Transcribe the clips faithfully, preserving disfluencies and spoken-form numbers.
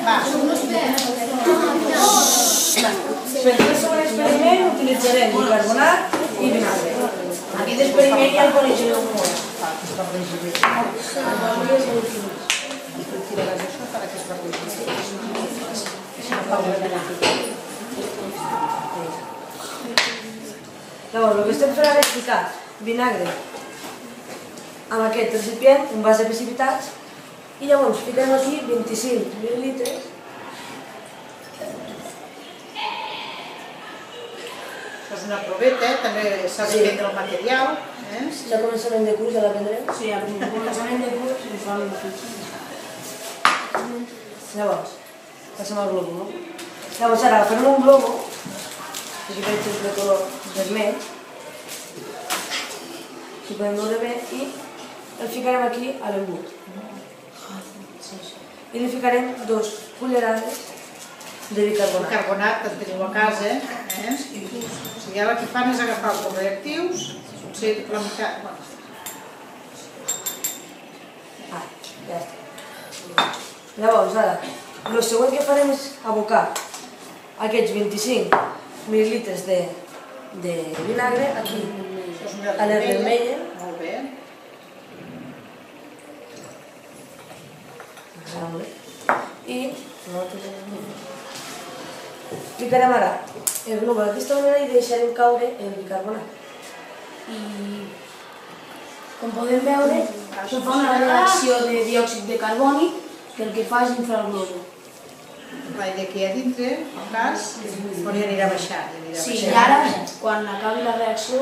Va. Per fer el segon experiment utilitzarem bicarbonat i vinagre. Aquest experiment ja el coneixereu molt. Llavors, el que estem fent ara és ficar vinagre amb aquest recipient, un vas de precipitats, i llavors ficarem aquí vint-i-cinc mil·lilitres. És una proveta, també s'ha de prendre el material. Ja començament de curs, ja l'aprendrem? Sí, ja començament de curs i fa una fitxa. Llavors, passem al globo, no? Llavors ara agafem un globo, aquí per exemple de color vermell, si podem veure bé, i el ficarem aquí a l'embut. I li ficarem dos cullerades de bicarbonat. Bicarbonat que teniu a casa. O sigui, ara el que fan és agafar els reactius, potser la meitat... Ah, ja està. Llavors, ara, el següent que farem és abocar aquests vint-i-cinc mil·lilitres de vinagre aquí, a l'herba vermella. Molt bé. I ficarem ara el globo d'aquesta manera i deixarem caure el bicarbonat. I com podem veure, això fa una reacció de diòxid de carboni que el que fa és inflar el globo. L'aire que hi ha dintre, al cas, on hi anirà baixant. Sí, i ara, quan acabi la reacció,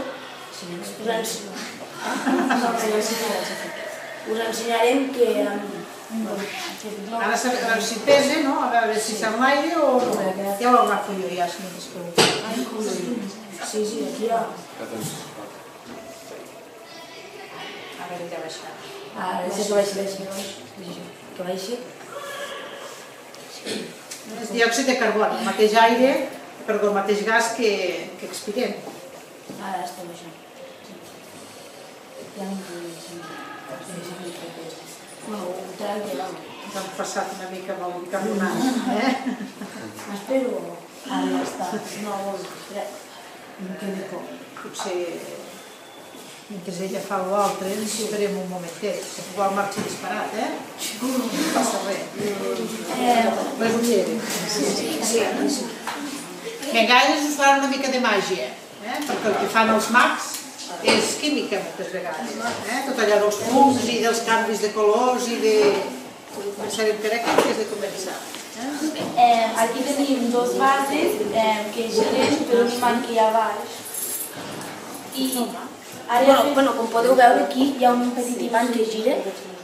us ensenyarem que... Ara sabem si pesa, no? A veure si s'ha l'aire o no. Ja ho agafo jo, ja, si no t'espero. Sí, sí, aquí hi ha... A veure, ja ha baixat. Ara, sí que baixi, baixi. Que baixi. És diòxid de carboni, el mateix aire, perdó, el mateix gas que expirem. Ara està baixant. Ja no podria sentir. No, ho tracte, no. Ens han passat una mica amb el bicarbonat, eh? Espero. Ara ja està. No, crec. No queda por. Potser, mentre ella fa l'altre, ens esperem un momentet, que igual marxa disparat, eh? No passa res. Les ulleres. Sí, sí. Vinga, ara us farà una mica de màgia, perquè el que fan els mags és química moltes vegades. Tot allò dels fums i dels canvis de colors i de... Començarem per aquí, que és de començar. Aquí tenim dos bases que giren per un imant que hi ha baix. I ara, com podeu veure, aquí hi ha un petit imant que gira.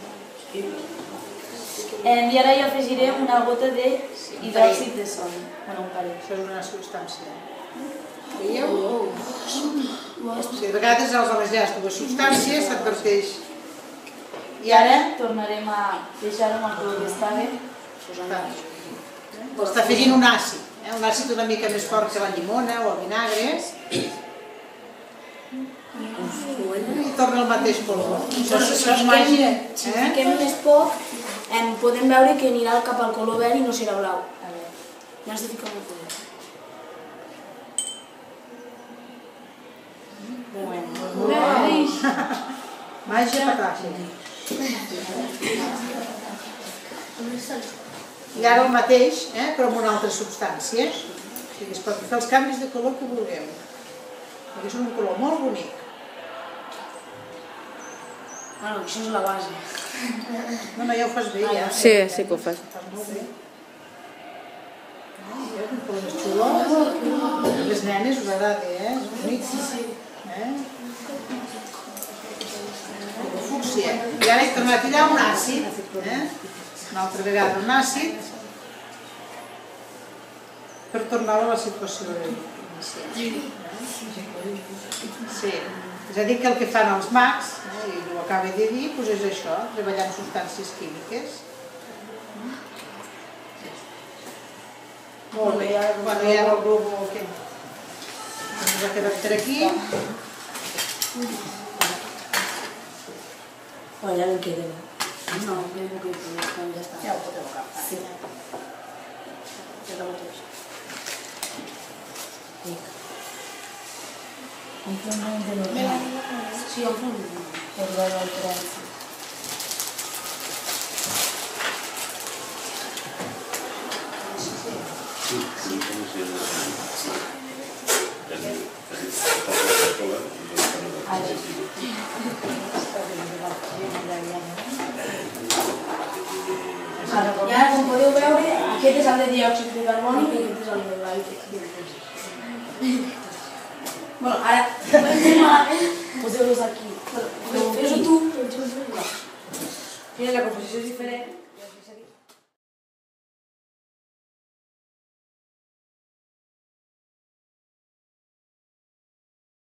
I ara hi afegirem una gota d'hidròxid de sodi. Això és una substància. Veieu? De vegades als barrejar dues substàncies s'adverteix. I ara tornarem a deixar-ho amb el color que estava. Està afegint un àcid, un àcid una mica més fort que la llimona o el vinagre. I torna el mateix color. Això és màgia. Si fiquem més poc, podem veure que anirà cap al color verd i no serà blau. Ja has de ficar molt poder. Màgia patàcia. I ara el mateix, però amb una altra substància. O sigui, es pot fer els canvis de color que vulgueu. Perquè és un color molt bonic. Bueno, això és la base. No, no, ja ho fas bé, ja. Sí, sí que ho fas. Fas molt bé. És un color més xulo. A les nenes us agrada, eh? És bonic. Fúcsia. I ara he tornat a tirar un àcid. Una altra vegada un àcid per tornar a la situació inicial. Sí. És a dir, que el que fan els mags, i ho acaba de dir, és això, treballar amb substàncies químiques. Molt bé, bueno, ja el globo que ens ha quedat per aquí. Bueno, ja no en queda. No, ja no queda, ja està. Ja ho podeu agafar. la mateixa. Completament de normal. Sí, un punt. Per veure la diferència. I ara, com podeu veure, aquest és el de diòxid de carboni i aquest és el de l'aigua. Bueno, ara, poseu-los aquí. Fes-ho tu. Mira, la composició és diferent.